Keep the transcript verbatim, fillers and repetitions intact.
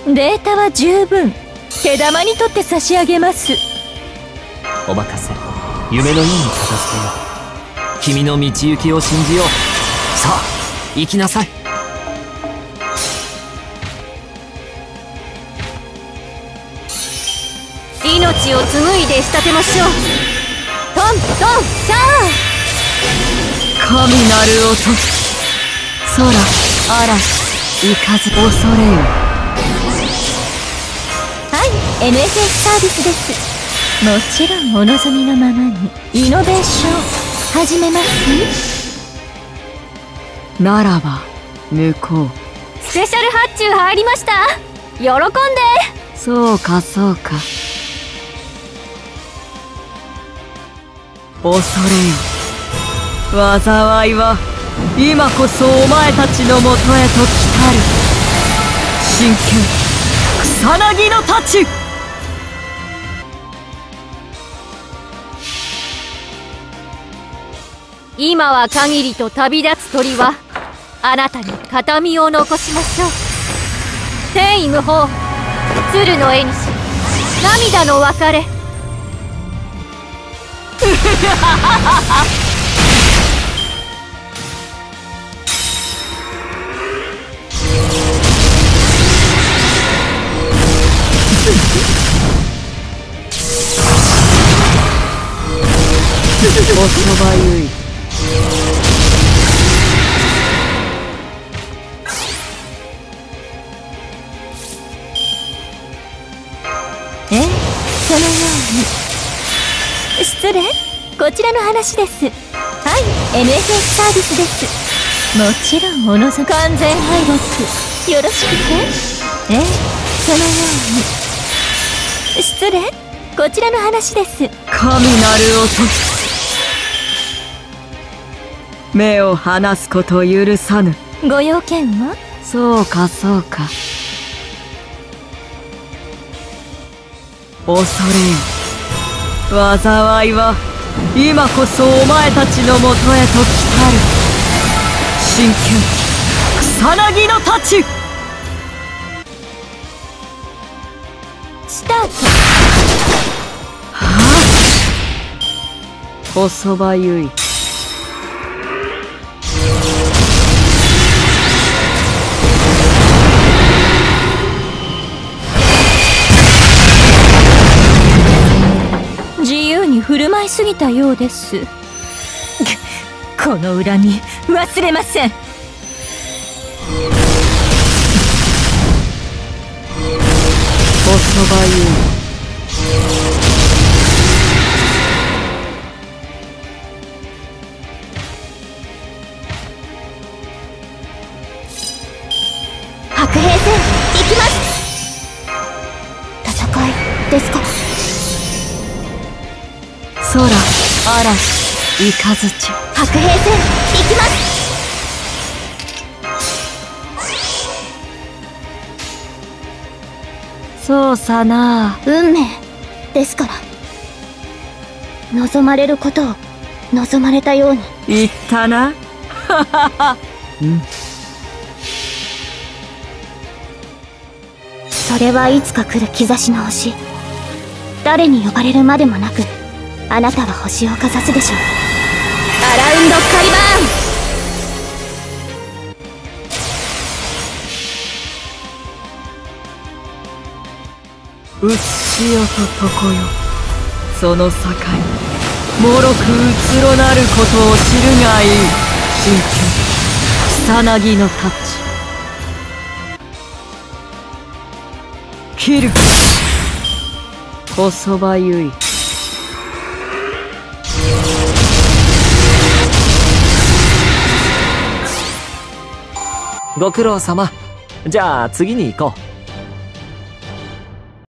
データは十分手玉に取って差し上げます。 お任せ。夢のように片付けよう。君の道行きを信じよう。さあ行きなさい。 命を紡いで仕立てましょう。トントンシャー。 神なる音、空嵐行かず恐れよ。 はい、エヌエフエス サービスです。もちろんお望みのままにイノベーション始めます。 ならば向こう。 スペシャル発注入りました。喜んで。 そうかそうか。恐れよ。災いは今こそお前たちのもとへと来たる。真剣草薙の太刀。 今は限りと旅立つ鳥はあなたに形見を残しましょう。天意無法、鶴の絵にし涙の別れ。 おそばゆい。 ええ、そのように。失礼、こちらの話です。はい、エヌエフエス サービスです。もちろんお望み。完全敗北よろしくて。ええ、そのように。失礼、こちらの話です。 神なる音、目を離すこと許さぬ。 ご用件は？ そうかそうか。恐れよ。災いは今こそお前たちのもとへと来たる。真剣草薙の太刀。 スタート。 はあ、おそばゆい。 自由に振る舞いすぎたようです。この恨み忘れません。 おそばゆい。 白兵戦行きます。戦いですか？ 空嵐イカズチ。 白兵戦行きます。 そうさな。 運命ですから、望まれることを望まれたように。 言ったな。うん。 それはいつか来る兆しの星。誰に呼ばれるまでもなくあなたは星をかざすでしょう。アラウンドカリバーン。うつしよととこよ。その境もろくうつろなることを知るがいい。真剣草薙のタッチ。切る。おそばゆい。 ご苦労様。じゃあ次に行こう。